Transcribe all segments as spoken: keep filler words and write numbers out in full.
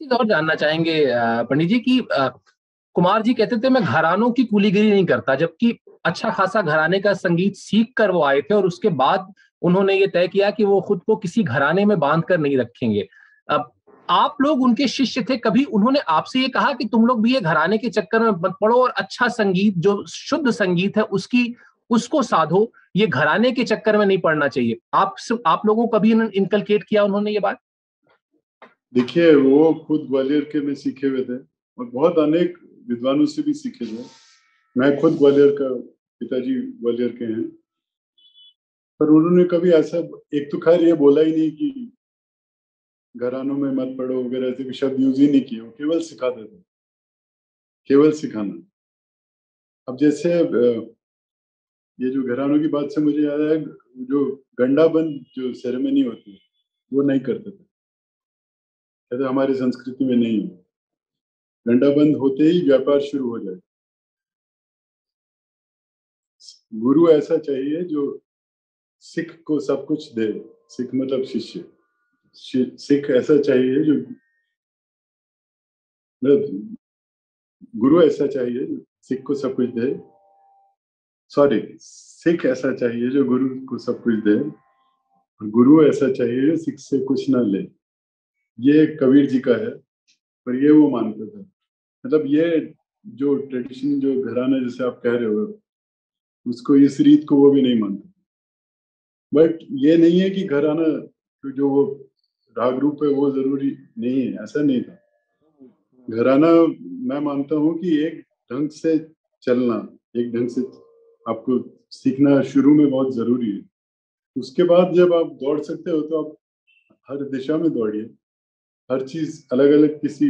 चीज़ और जानना चाहेंगे अ, पंडित जी कि अ, कुमार जी कहते थे मैं घरानों की कूलीगिरी नहीं करता, जबकि अच्छा खासा घराने का संगीत सीख कर वो आए थे और उसके बाद उन्होंने ये तय किया कि वो खुद को किसी घराने में बाँध कर नहीं रखेंगे। अब आप लोग उनके शिष्य थे, कभी उन्होंने आपसे ये कहा कि तुम लोग भी ये घराने के चक्कर में मत पड़ो और अच्छा संगीत जो शुद्ध संगीत है उसकी उसको साधो, ये घराने के चक्कर में नहीं पड़ना चाहिए। आप स आप लोगों को कभी इन इनकलकेट किया उन्होंने ये बात? देखिए, वो खुद ग्वालियर के में सीखे हुए थे और बहुत अनेक विद्वानों से भी सीखे थे। मैं खुद ग्वालियर का पिताजी ग्वालियर के हैं। पर उन्होंने कभी ऐसा एक तो ख़ैर ये बोला ही नहीं कि घरानों में मत पड़ो वगैरह ऐसे भी शब्द यूज़ ही नहीं किए, वो केवल सिखाते थे। केवल सिखाना। अब जैसे अ, ये जो घरानों की बात से मुझे याद आया जो गंडाबंद जो सेरेमनी होती है, वो नहीं करते थे। कहते हमारी संस्कृति में नहीं है। गंडाबंद होते ही व्यापार शुरू हो जाए। गुरु ऐसा चाहिए जो सिख को सब कुछ दे। सिख मतलब शिष्य। शि सिख ऐसा चाहिए जो मतलब गुरु ऐसा चाहिए जो सिख को सब कुछ दे। सॉरी, सिख ऐसा चाहिए जो गुरु को सब कुछ दे और गुरु ऐसा चाहिए जो सिख से कुछ ना ले। ये कबीर जी का है, पर ये वो मानते थे। मतलब ये जो ट्रेडिशन जो घराना जैसे आप कह रहे हो, उसको इस रीत को वो भी नहीं मानते। बट ये नहीं है कि घराना जो वो राग रूप है वो ज़रूरी नहीं है, ऐसा नहीं था। घराना मैं मानता हूँ कि एक ढंग से चलना, एक ढंग से आपको सीखना शुरू में बहुत ज़रूरी है। उसके बाद जब आप दौड़ सकते हो तो आप हर दिशा में दौड़िए। हर चीज़ अलग-अलग किसी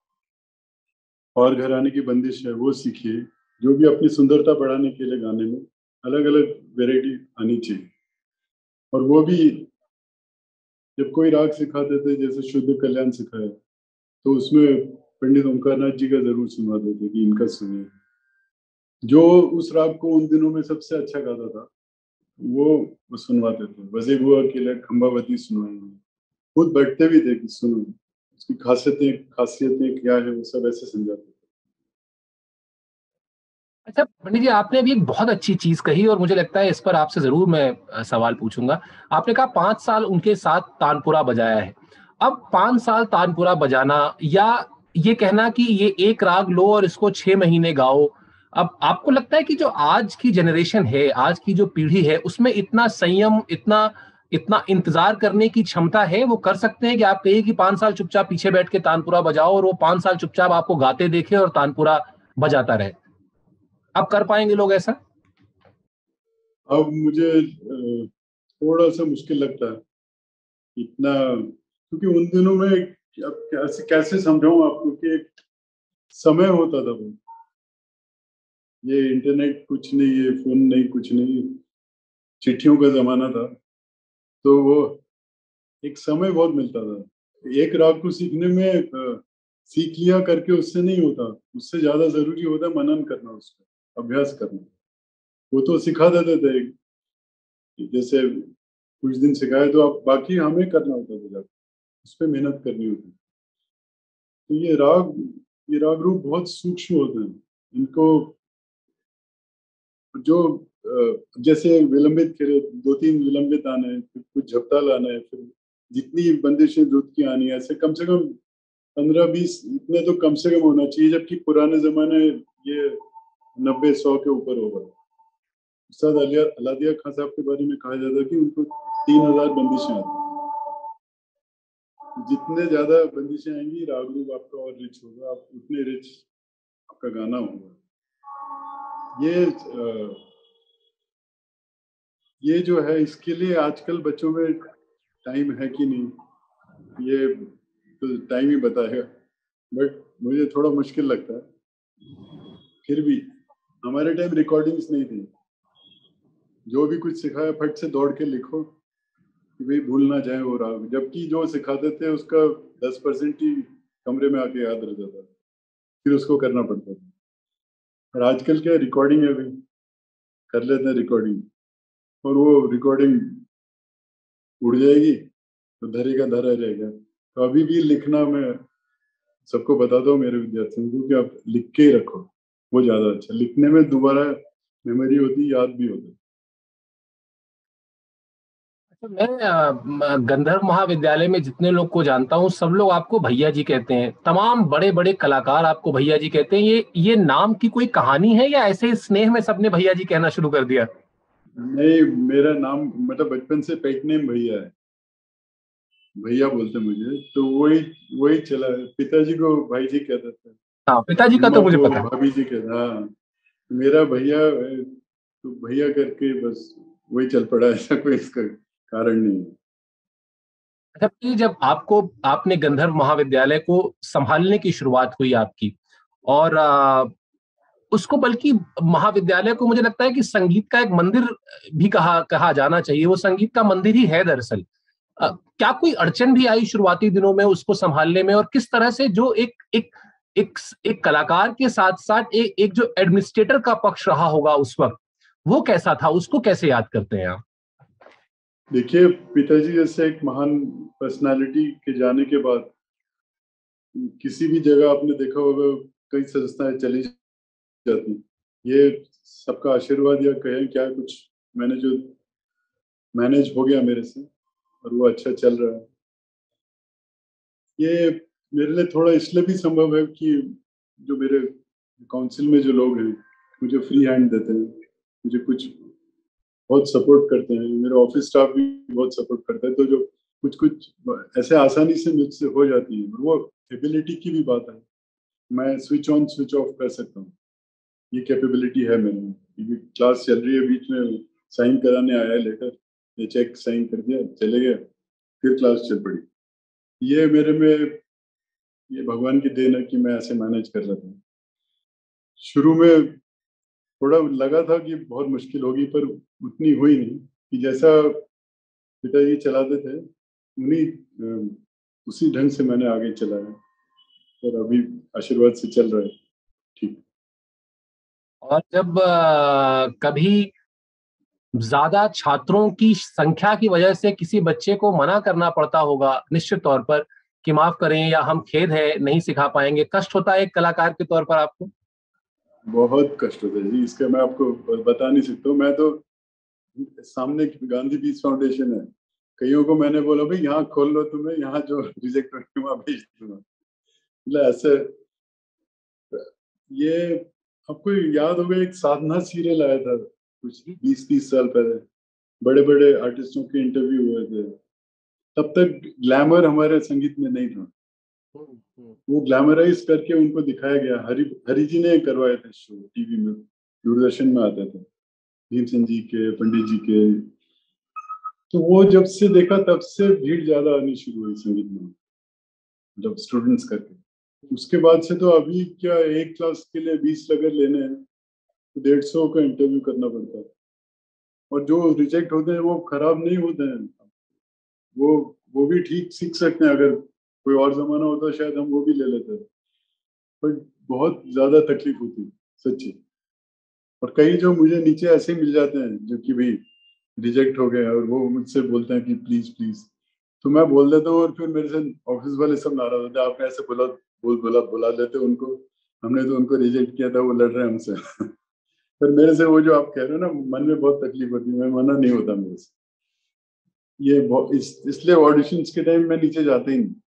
और घराने की बंदिश है वो सीखिए। जो भी अपनी सुंदरता बढ़ाने के लिए गाने में अलग-अलग वैरायटी आनी चाहिए। और वो भी जब कोई राग सिखाते थे जैसे शुद्ध कल्याण सिखाया, तो उसमें पंडित ओंकारनाथ जी का ज़रूर सुनवाते थे कि इनका सुनिए। जो उस राग को उन दिनों में सबसे अच्छा गाता था, वो वो सुनवाते थे। वज़े बुआ के लिए खंबावती सुनवाई। खुद बैठते भी थे कि सुनो, उसकी खासियतें खासियतें क्या है, वो सब ऐसे समझाते थे। अच्छा पंडित जी, आपने अभी एक बहुत अच्छी चीज़ कही और मुझे लगता है इस पर आपसे ज़रूर मैं अ, सवाल पूछूँगा। आपने कहा पाँच साल उनके साथ तानपुरा बजाया है। अब पाँच साल तानपुरा बजाना या ये कहना कि ये एक राग लो और इसको छह महीने गाओ, अब आपको लगता है कि जो आज की जनरेशन है, आज की जो पीढ़ी है, उसमें इतना संयम, इतना इतना इंतज़ार करने की क्षमता है, वो कर सकते हैं कि आप कहिए कि पाँच साल चुपचाप पीछे बैठ के तानपुरा बजाओ और वो पाँच साल चुपचाप आपको गाते देखे और तानपुरा बजाता रहे? अब कर पाएँगे लोग ऐसा? अब मुझे अ, थोड़ा-सा मुश्किल लगता है, इतना क्योंकि उन दिनों में अब कैसे कैसे समझाऊँ आपको कि एक समय होता था वो। ये इंटरनेट कुछ नहीं, ये फ़ोन नहीं, कुछ नहीं, चिट्ठियों का ज़माना था। तो वो एक समय बहुत मिलता था। एक राग को सीखने में अ, सीख लिया करके उससे नहीं होता। उससे ज़्यादा ज़रूरी होता है मनन करना उसका, अभ्यास करना। वो तो सिखा देते थे, जैसे कुछ दिन सिखाए तो अब बाकी हमें करना होता था जाके, उस पे मेहनत करनी होती। तो ये राग ये राग रूप बहुत सूक्ष्म होते हैं। इनको जो अ, जैसे विलंबित करे दो तीन विलंबित आने हैं, फिर कुछ झपताल आना है, फिर जितनी बंदिशें द्रुत की आनी है, ऐसे कम से कम पंद्रह बीस इतने तो कम से कम होना चाहिए, जबकि पुराने ज़माने ये नब्बे सौ के ऊपर होगा। उस्ताद अलिया अलादिया खां साहब के बारे में कहा जाता है कि उनको तीन हज़ार बंदिशें आती हैं। जितने ज़्यादा बंदिशें आएँगी, राग रूप आपका और रिच होगा, आप उतने रिच आपका गाना होगा। ये अ, ये जो है इसके लिए आजकल बच्चों में टाइम है कि नहीं, ये तो टाइम ही बताएगा। बट मुझे थोड़ा मुश्किल लगता है। फिर भी हमारे टाइम रिकॉर्डिंग्स नहीं थी। जो भी कुछ सिखाया फट से दौड़ के लिखो कि भाई भूल ना जाए वो राग। जबकि जो सिखाते थे उसका दस परसेंट ही कमरे में आके याद रह जाता था। फिर उसको करना पड़ता था। और आजकल क्या रिकॉर्डिंग है, अभी कर लेते हैं रिकॉर्डिंग और वो रिकॉर्डिंग उड़ जाएगी तो धरे का धरा रहेगा। तो अभी भी लिखना में सबको बताता हूँ मेरे विद्यार्थियों को कि आप लिख के ही रखो, वो ज्यादा अच्छा, लिखने में दोबारा मेमोरी होती, याद भी होता है। अच्छा, मैं अ, म- गंधर्व महाविद्यालय में जितने लोग को जानता हूँ सब लोग आपको भैया जी कहते हैं, तमाम बड़े बड़े कलाकार आपको भैया जी कहते हैं। ये ये नाम की कोई कहानी है या ऐसे ही स्नेह में सबने भैया जी कहना शुरू कर दिया? नहीं, मेरा नाम मतलब बचपन से पेट नेम भैया है, भैया बोलते मुझे, तो वही वही चला है। पिताजी को भाई जी कहते थे, हाँ, पिताजी का अम्मा तो मुझे को पता है। भाभी जी कहते, हाँ। मेरा भैया है, तो भैया करके बस वही चल पड़ा, ऐसा कोई इसका कारण नहीं है। अच्छा, ये जब आपको आपने गंधर्व महाविद्यालय को संभालने की शुरुआत हुई आपकी, और अ, उसको बल्कि महाविद्यालय को मुझे लगता है कि संगीत का एक मंदिर भी कहा कहा जाना चाहिए, वो संगीत का मंदिर ही है दरअसल। अ, क्या कोई अड़चन भी आई शुरुआती दिनों में उसको संभालने में, और किस तरह से जो एक एक एक एक कलाकार के साथ साथ एक एक जो एडमिनिस्ट्रेटर का पक्ष रहा होगा उस वक्त, वो कैसा था, उसको कैसे याद करते हैं आप? देखिए, पिताजी जैसे एक महान पर्सनालिटी के जाने के बाद किसी भी जगह आपने देखा होगा कई संस्थाएं चली जाती, ये सबका आशीर्वाद या कहें क्या, कुछ मैंने जो मैनेज हो गया मेरे से और वो अच्छा चल रहा है। ये मेरे लिए थोड़ा इसलिए भी संभव है कि जो मेरे काउंसिल में जो लोग हैं मुझे फ्री हैंड देते हैं, मुझे कुछ बहुत सपोर्ट करते हैं, मेरा ऑफिस स्टाफ भी बहुत सपोर्ट करता है, तो जो कुछ कुछ ऐसे आसानी से मुझसे हो जाती है, वो एबिलिटी की भी बात है। मैं स्विच ऑन स्विच ऑफ कर सकता हूँ, ये कैपेबिलिटी है मेरे में। क्योंकि क्लास चल रही है, बीच में साइन कराने आया है लेटर, ये चेक साइन कर दिया, चले गए, फिर क्लास चल पड़ी। ये मेरे में, ये भगवान की देन है कि मैं ऐसे मैनेज कर लेता हूँ। शुरू में थोड़ा लगा था कि बहुत मुश्किल होगी, पर उतनी हुई नहीं, कि जैसा पिताजी चलाते थे उन्हीं अ, उसी ढंग से मैंने आगे चलाया, और अभी आशीर्वाद से चल रहा है ठीक। और जब अ, कभी ज्यादा छात्रों की संख्या की वजह से किसी बच्चे को मना करना पड़ता होगा निश्चित तौर पर, कि माफ करें या हम खेद है नहीं सिखा पाएंगे, कष्ट होता है एक कलाकार के तौर पर आपको? बहुत कष्ट होता है जी, इसका मैं आपको बता नहीं सकता हूँ। मैं तो सामने गांधी पीस फाउंडेशन है, कईयों को मैंने बोला भाई यहाँ खोल लो, तुम्हें यहाँ जो रिजेक्ट हो वहां भेज दूंगा, मतलब ऐसे। ये आपको याद होगा एक साधना सीरियल आया था कुछ बीस तीस साल पहले, बड़े बड़े आर्टिस्टों के इंटरव्यू हुए थे। तब तक ग्लैमर हमारे संगीत में नहीं था, हम्म, हम्म। वो ग्लैमराइज करके उनको दिखाया गया। हरि हरि जी ने करवाए थे शो, टीवी में, दूरदर्शन में आते थे, भीमसेन जी के, पंडित जी के। तो वो जब से देखा तब से भीड़ ज्यादा आनी शुरू हुई संगीत में, जब स्टूडेंट्स करके। उसके बाद से तो अभी क्या, एक क्लास के लिए बीस अगर लेने हैं तो डेढ़ सौ का इंटरव्यू करना पड़ता है, और जो रिजेक्ट होते हैं वो खराब नहीं होते हैं, वो वो भी ठीक सीख सकते हैं। अगर कोई और जमाना होता शायद हम वो भी ले लेते, पर बहुत ज्यादा तकलीफ होती सच्ची। और कई जो मुझे नीचे ऐसे ही मिल जाते हैं जो कि भाई रिजेक्ट हो गए, और वो मुझसे बोलते हैं कि प्लीज प्लीज, तो मैं बोल देता हूँ, और फिर मेरे से ऑफिस वाले सब नाराज होते हैं, आपने ऐसे बोला, बोल बोला बुला लेते उनको, हमने तो उनको रिजेक्ट किया था, वो लड़ रहे हैं हमसे। फिर मेरे से वो जो आप कह रहे हो ना, मन में बहुत तकलीफ होती है, मैं मना नहीं होता मेरे से। ये बहुत- इस, इसलिए ऑडिशंस के टाइम मैं नीचे जाता ही नहीं,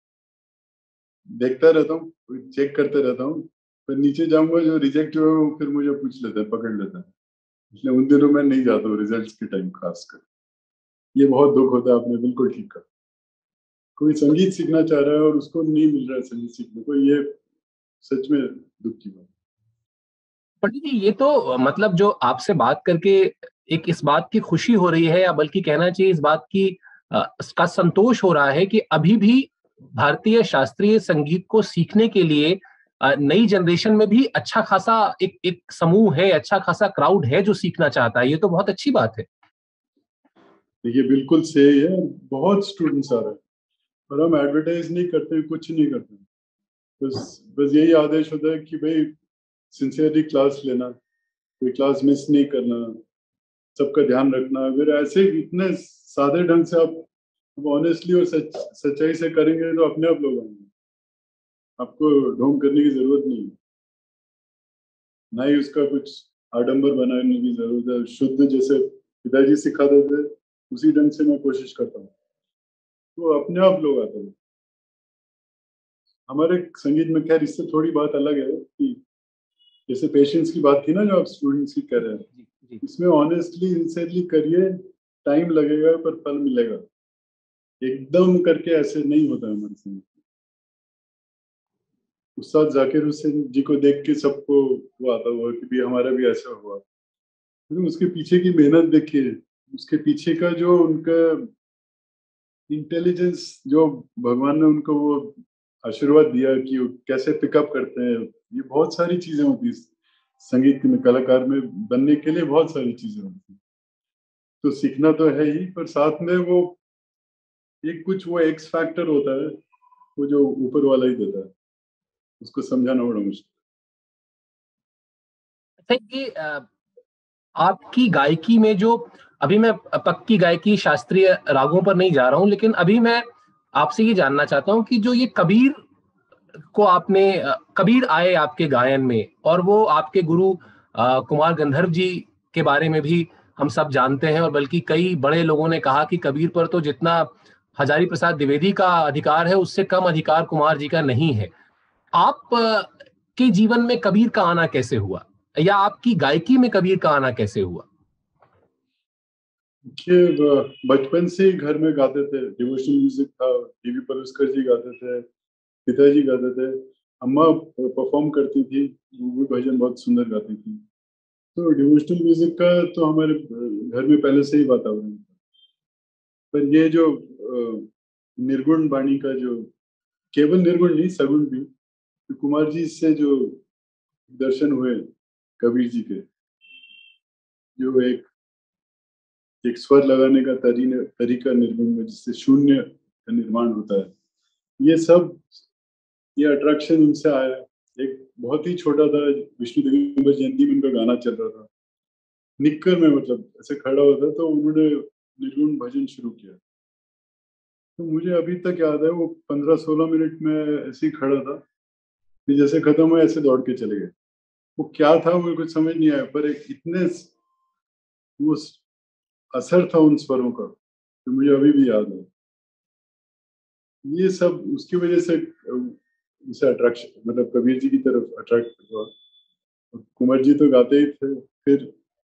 देखता रहता हूँ, चेक करते रहता हूँ। फिर नीचे जाऊंगा, जो रिजेक्ट हुआ है, वो फिर मुझे पूछ लेता है, पकड़ लेता है। इसलिए उन दिनों मैं नहीं जाता हूँ रिजल्ट्स के टाइम खासकर। ये बहुत दुख होता है, आपने बिल्कुल ठीक कहा। कोई संगीत सीखना चाह रहा है और उसको नहीं मिल रहा है संगीत सीखने को, ये सच में दुख की बात। पंडित जी, ये तो मतलब जो आपसे बात करके एक इस बात की खुशी हो रही है, या बल्कि कहना चाहिए इस बात की अ, का संतोष हो रहा है कि अभी भी भारतीय शास्त्रीय संगीत को सीखने के लिए अ, नई जनरेशन में भी अच्छा खासा एक एक समूह है, अच्छा खासा क्राउड है जो सीखना चाहता है। ये तो बहुत अच्छी बात है। देखिए बिल्कुल सही है, बहुत स्टूडेंट्स आ रहे हैं, और हम एडवर्टाइज नहीं करते, कुछ नहीं करते, बस बस यही आदेश होता है कि भाई सिंसियरली क्लास लेना, कोई क्लास मिस नहीं करना, सबका ध्यान रखना। अगर ऐसे इतने सादे ढंग से आप ऑनेस्टली और सच सच्चाई से करेंगे तो अपने आप लोग आएंगे। आपको ढोंग करने की जरूरत नहीं, ना ही उसका कुछ आडंबर बनाने की जरूरत है। शुद्ध जैसे पिताजी सिखाते थे उसी ढंग से मैं कोशिश करता हूँ, तो अपने आप लोग आते हैं। हमारे संगीत में खैर इससे थोड़ी बात अलग है कि जैसे पेशेंस की बात थी ना जो आप स्टूडेंट्स की कर रहे हैं, इसमें ऑनेस्टली सिंसियरली करिए, टाइम लगेगा पर फल मिलेगा। एकदम करके ऐसे नहीं होता हमारे संगीत। उस्ताद जाकिर हुसैन जी को देख के सबको वो आता हुआ कि भी हमारा भी ऐसा हुआ, लेकिन उसके पीछे की मेहनत देखिए, उसके पीछे का जो उनका इंटेलिजेंस, जो भगवान ने उनको वो आशीर्वाद दिया कि वो कैसे पिकअप करते हैं, ये बहुत सारी चीजें होती है संगीत में, कलाकार में बनने के लिए बहुत सारी चीजें होती है। तो सीखना तो है ही, पर साथ में वो एक कुछ वो एक्स फैक्टर होता है, वो जो ऊपर वाला ही देता है, उसको समझाना बड़ा मुश्किल। अच्छा, ये अ, आपकी गायकी में जो, अभी मैं पक्की गायकी शास्त्रीय रागों पर नहीं जा रहा हूँ, लेकिन अभी मैं आपसे ये जानना चाहता हूँ कि जो ये कबीर को आपने अ, कबीर आए आपके गायन में, और वो आपके गुरु अ, कुमार गंधर्व जी के बारे में भी हम सब जानते हैं, और बल्कि कई बड़े लोगों ने कहा कि कबीर पर तो जितना हजारी प्रसाद द्विवेदी का अधिकार है उससे कम अधिकार कुमार जी का नहीं है। आप अ, के जीवन में कबीर का आना कैसे हुआ, या आपकी गायकी में कबीर का आना कैसे हुआ? देखिए, बचपन से ही घर में गाते थे, डिवोशनल म्यूजिक था, टीवी पर उसकर जी गाते थे, पिताजी गाते थे, अम्मा परफॉर्म करती थी, वो भी भजन बहुत सुंदर गाती थी। तो डिवोशनल म्यूजिक का तो हमारे घर में पहले से ही वातावरण था। पर ये जो अ, निर्गुण वाणी का जो, केवल निर्गुण नहीं सगुण भी, तो कुमार जी से जो दर्शन हुए कबीर जी के, जो एक एक स्वर लगाने का तरी, तरीका निर्गुण में जिससे शून्य का निर्माण होता है, ये सब, ये अट्रैक्शन उनसे आया। एक बहुत ही छोटा था, विष्णु दिगंबर जयंती में उनका गाना चल रहा था, निक्कर में मतलब ऐसे खड़ा हुआ था, तो उन्होंने निर्गुण भजन शुरू किया। तो मुझे अभी तक याद है वो पंद्रह सोलह मिनट में ऐसे ही खड़ा था, फिर जैसे खत्म हुआ ऐसे दौड़ के चले गए। वो क्या था मुझे कुछ समझ नहीं आया, पर एक इतने वो असर था उन स्वरों का, तो मुझे अभी भी याद है। ये सब उसकी वजह से उसे अट्रैक्शन, मतलब कबीर जी की तरफ अट्रैक्ट हुआ। कुंवर जी तो गाते ही थे, फिर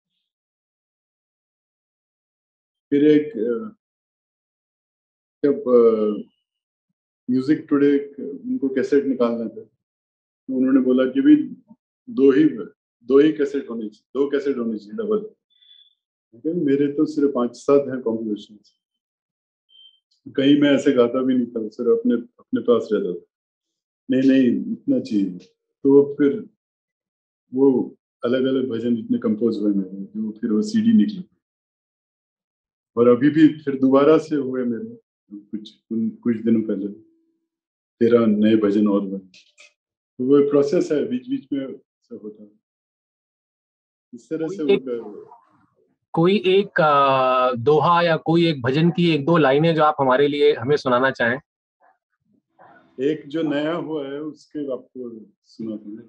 फिर एक अ, जब म्यूजिक टुडे उनको कैसेट निकालना था, तो उन्होंने बोला कि भी दो ही दो ही कैसेट होनी चाहिए, दो कैसेट होनी चाहिए डबल। लेकिन मेरे तो सिर्फ पांच सात हैं कॉम्पोजिशन, कहीं मैं ऐसे गाता भी नहीं था, सिर्फ अपने अपने पास रहता था। नहीं नहीं, इतना चाहिए। तो फिर वो अलग अलग भजन इतने कंपोज हुए मेरे, जो फिर वो सीडी निकली, और अभी भी फिर दोबारा से हुए मेरे कुछ कुछ दिनों पहले तेरह नए भजन और बने। तो वो प्रोसेस है, बीच बीच में सब होता है, इस तरह कोई से एक होता है। कोई एक अ, दोहा या कोई एक भजन की एक दो लाइनें जो आप हमारे लिए हमें सुनाना चाहें। एक जो नया हुआ है उसके आपको सुना दूंगा।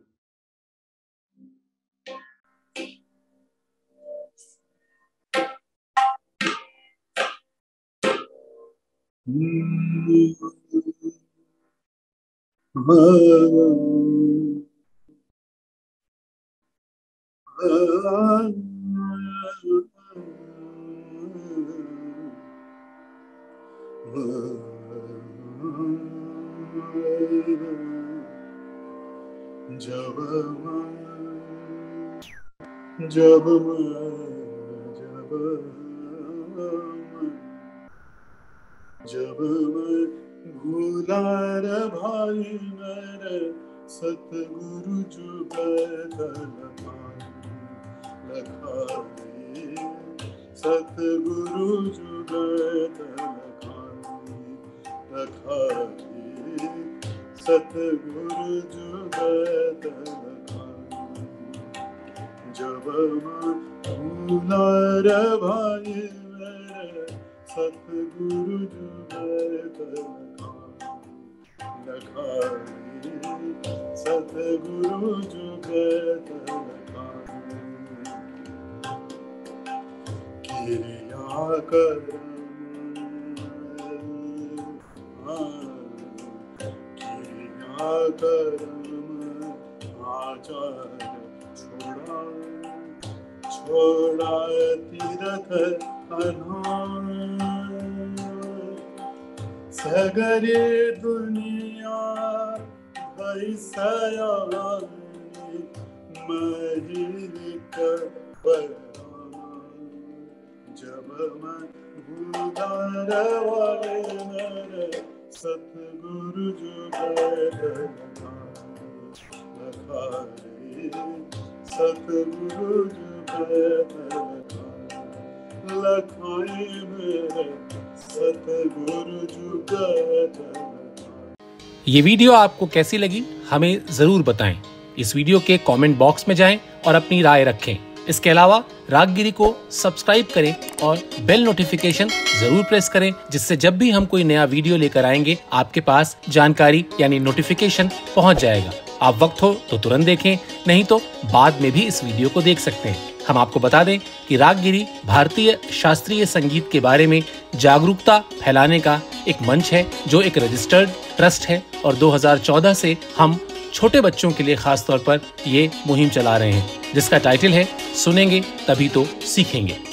जब जब जब जब मैं भूला रे भाई मेरे सतगुरु जुगत लखानी, सतगुरु जुगत लखानी, सतगुरु जुगत लखानी। जब मैं भूला रे भाई मेरे सतगुरु जुगत लखानी। सतगुरु जुगत किरिया करम किरिया करम आचार छोड़ा छोड़ा तीरथ अनार सगरे दुनिया भई सयानी महिर कपड़ा जब मैं भूदार वाले नर सतगुरु जुगत लखारे सतगुरु जुगत लखाए मेरे सतगुरु जुगत। ये वीडियो आपको कैसी लगी हमें जरूर बताएं। इस वीडियो के कमेंट बॉक्स में जाएं और अपनी राय रखें। इसके अलावा रागगिरी को सब्सक्राइब करें और बेल नोटिफिकेशन जरूर प्रेस करें, जिससे जब भी हम कोई नया वीडियो लेकर आएंगे आपके पास जानकारी यानी नोटिफिकेशन पहुंच जाएगा। आप वक्त हो तो तुरंत देखें, नहीं तो बाद में भी इस वीडियो को देख सकते हैं। हम आपको बता दें कि रागगिरी भारतीय शास्त्रीय संगीत के बारे में जागरूकता फैलाने का एक मंच है, जो एक रजिस्टर्ड ट्रस्ट है और दो हज़ार चौदह से हम छोटे बच्चों के लिए खास तौर पर ये मुहिम चला रहे हैं, जिसका टाइटल है सुनेंगे तभी तो सीखेंगे।